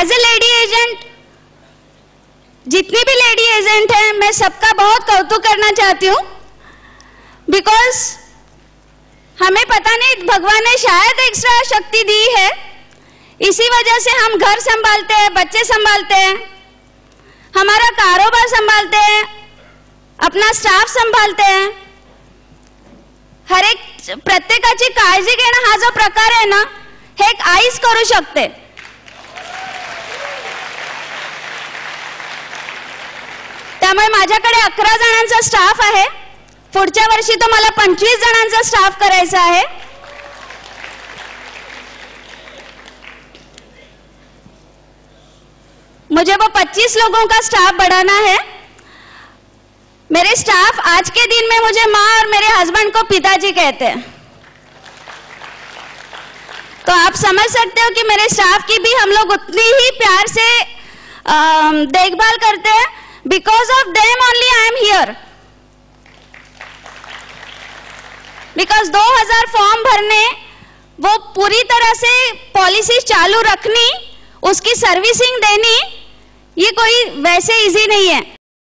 As a lady agent, जितनी भी lady agent हैं, मैं सबका बहुत कौतुक करना चाहती हूँ, बिकॉज हमें पता नहीं भगवान ने शायद एक्स्ट्रा शक्ति दी है, इसी वजह से हम घर संभालते हैं, बच्चे संभालते हैं, हमारा कारोबार संभालते हैं, अपना स्टाफ संभालते हैं, हर एक प्रत्येकाची काळजी घेणं हा जो प्रकार आहे ना, हे एक आईच करू शकते. त्यामुळे माझ्याकडे 11 जणांचा स्टाफ आहे. पुढच्या वर्षी तो मला 25 जणांचा स्टाफ करायचा आहे. मुझे वो 25 लोगों का स्टाफ बढ़ाना है. मेरे स्टाफ आज के दिन में मुझे माँ और मेरे हस्बैंड को पिताजी कहते हैं. तो आप समझ सकते हो कि मेरे स्टाफ की भी हम लोग उतनी ही प्यार से देखभाल करते हैं. Because of them only I am here. Because 2000 form भरने, वो पूरी तरह से पॉलिसी चालू रखनी, उसकी सर्विसिंग देनी, ये कोई वैसे इजी नहीं है.